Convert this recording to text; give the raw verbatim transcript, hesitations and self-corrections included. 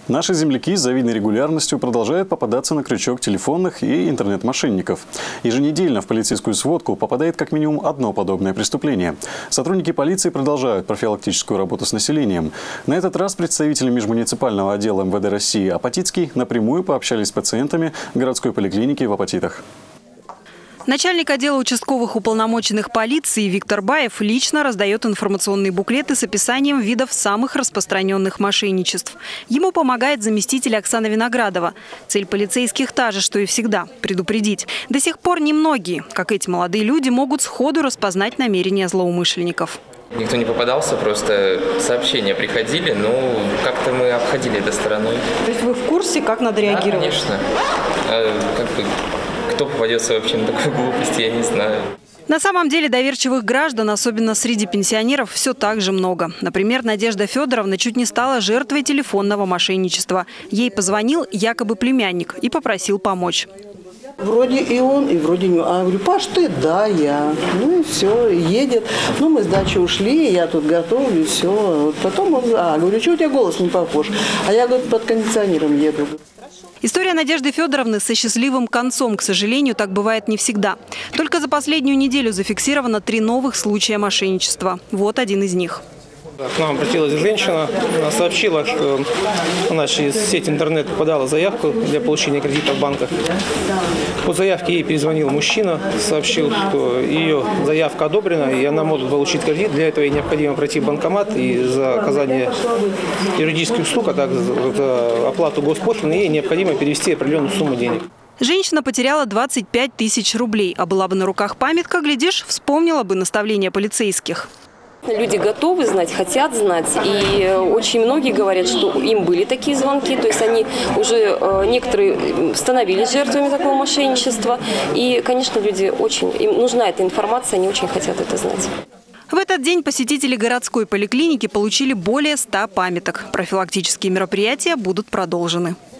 Наши земляки с завидной регулярностью продолжают попадаться на крючок телефонных и интернет-мошенников. Еженедельно в полицейскую сводку попадает как минимум одно подобное преступление. Сотрудники полиции продолжают профилактическую работу с населением. На этот раз представители межмуниципального отдела эм вэ дэ России Апатитский напрямую пообщались с пациентами городской поликлиники в Апатитах. Начальник отдела участковых уполномоченных полиции Виктор Баев лично раздает информационные буклеты с описанием видов самых распространенных мошенничеств. Ему помогает заместитель Оксана Виноградова. Цель полицейских та же, что и всегда – предупредить. До сих пор немногие, как эти молодые люди, могут сходу распознать намерения злоумышленников. Никто не попадался, просто сообщения приходили, но как-то мы обходили это стороной. То есть вы в курсе, как надо реагировать? Да, конечно. А, как бы, кто попадется вообще на такую глупость, я не знаю. На самом деле доверчивых граждан, особенно среди пенсионеров, все так же много. Например, Надежда Федоровна чуть не стала жертвой телефонного мошенничества. Ей позвонил якобы племянник и попросил помочь. Вроде и он, и вроде не. А я говорю: Паш, ты? Да, я. Ну и все, едет. Ну, мы с дачи ушли, я тут готовлю, и все. Вот потом он, а, говорю: что у тебя голос не похож? А я, говорю, под кондиционером еду. История Надежды Федоровны со счастливым концом, к сожалению, так бывает не всегда. Только за последнюю неделю зафиксировано три новых случая мошенничества. Вот один из них. К нам обратилась женщина, она сообщила, что она через сеть интернет подала заявку для получения кредита в банках. По заявке ей перезвонил мужчина, сообщил, что ее заявка одобрена и она может получить кредит. Для этого ей необходимо пройти в банкомат и за оказание юридических услуг, а также за оплату госпошлины ей необходимо перевести определенную сумму денег. Женщина потеряла двадцать пять тысяч рублей, а была бы на руках памятка, глядишь, вспомнила бы наставления полицейских. Люди готовы знать, хотят знать. И очень многие говорят, что им были такие звонки. То есть они уже, некоторые становились жертвами такого мошенничества. И, конечно, люди очень, им нужна эта информация, они очень хотят это знать. В этот день посетители городской поликлиники получили более ста памяток. Профилактические мероприятия будут продолжены.